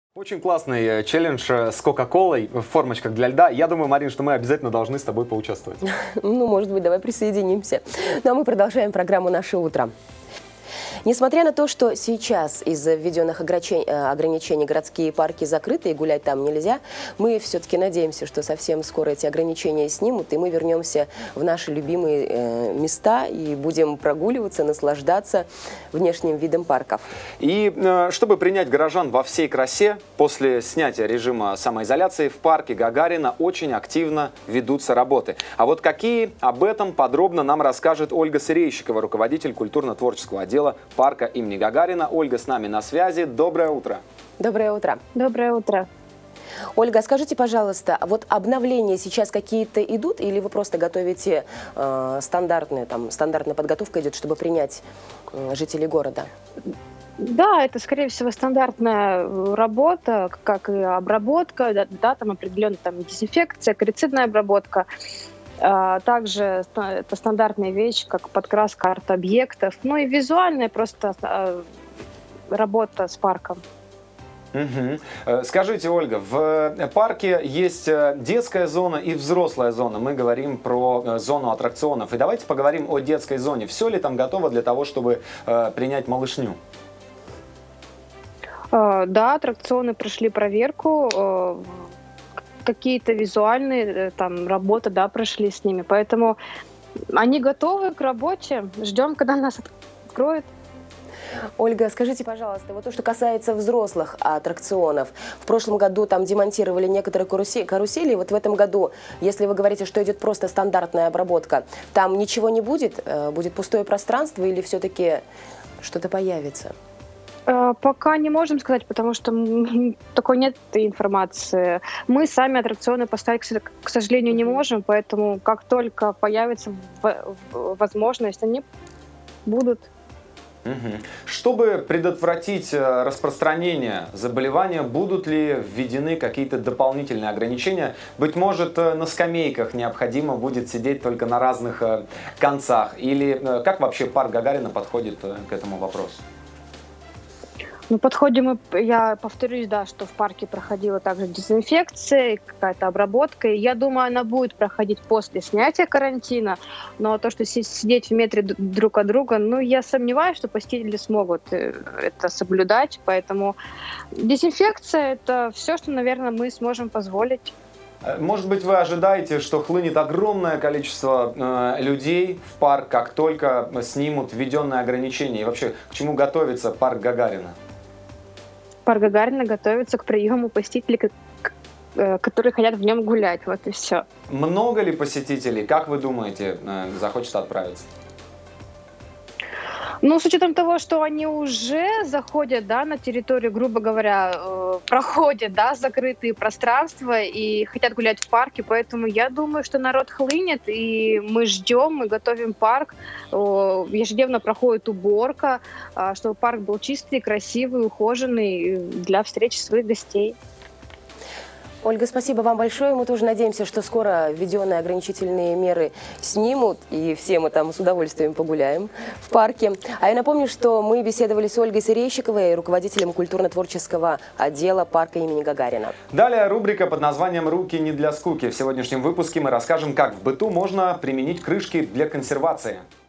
Очень классный челлендж с Кока-Колой в формочках для льда. Я думаю, Марин, что мы обязательно должны с тобой поучаствовать. Ну, может быть, давай присоединимся. Ну, а мы продолжаем программу «Наше утро». Несмотря на то, что сейчас из-за введенных ограничений городские парки закрыты и гулять там нельзя, мы все-таки надеемся, что совсем скоро эти ограничения снимут, и мы вернемся в наши любимые места и будем прогуливаться, наслаждаться внешним видом парков. И чтобы принять горожан во всей красе, после снятия режима самоизоляции в парке Гагарина очень активно ведутся работы. А вот какие, об этом подробно нам расскажет Ольга Сырейщикова, руководитель культурно-творческого отдела парка имени Гагарина. Ольга с нами на связи. Доброе утро. Доброе утро. Доброе утро. Ольга, скажите, пожалуйста, вот обновления сейчас какие-то идут или вы просто готовите стандартная подготовка идет, чтобы принять жителей города? Да, это, скорее всего, стандартная работа, как и обработка, да, там определенная дезинфекция, корицидная обработка. Также это стандартная вещь, как подкраска арт-объектов, ну и визуальная просто работа с парком. Угу. Скажите, Ольга, в парке есть детская зона и взрослая зона. Мы говорим про зону аттракционов. И давайте поговорим о детской зоне. Все ли там готово для того, чтобы принять малышню? Да, аттракционы прошли проверку. Какие-то визуальные работы, да, прошли с ними. Поэтому они готовы к работе. Ждем, когда нас откроют. Ольга, скажите, пожалуйста, вот то, что касается взрослых аттракционов. В прошлом году там демонтировали некоторые карусели. Вот в этом году, если вы говорите, что идет просто стандартная обработка, там ничего не будет? Будет пустое пространство или все-таки что-то появится? Пока не можем сказать, потому что такой нет информации. Мы сами аттракционы поставить, к сожалению, не можем, поэтому как только появится возможность, они будут. Чтобы предотвратить распространение заболевания, будут ли введены какие-то дополнительные ограничения? Быть может, на скамейках необходимо будет сидеть только на разных концах? Или как вообще парк Гагарина подходит к этому вопросу? Ну, подходим, я повторюсь, да, что в парке проходила также дезинфекция, какая-то обработка. И я думаю, она будет проходить после снятия карантина. Но то, что сидеть в метре друг от друга, ну, я сомневаюсь, что посетители смогут это соблюдать. Поэтому дезинфекция – это все, что, наверное, мы сможем позволить. Может быть, вы ожидаете, что хлынет огромное количество людей в парк, как только снимут введенные ограничения? И вообще, к чему готовится парк Гагарина? Парк Гагарина готовится к приему посетителей, которые хотят в нем гулять. Вот и все. Много ли посетителей, как вы думаете, захочет отправиться? Ну, с учетом того, что они уже заходят, да, на территорию, грубо говоря, проходят, да, закрытые пространства и хотят гулять в парке, поэтому я думаю, что народ хлынет, и мы ждем, мы готовим парк, ежедневно проходит уборка, чтобы парк был чистый, красивый, ухоженный для встречи своих гостей. Ольга, спасибо вам большое. Мы тоже надеемся, что скоро введенные ограничительные меры снимут, и все мы там с удовольствием погуляем в парке. А я напомню, что мы беседовали с Ольгой Сырейщиковой, руководителем культурно-творческого отдела парка имени Гагарина. Далее рубрика под названием «Руки не для скуки». В сегодняшнем выпуске мы расскажем, как в быту можно применить крышки для консервации.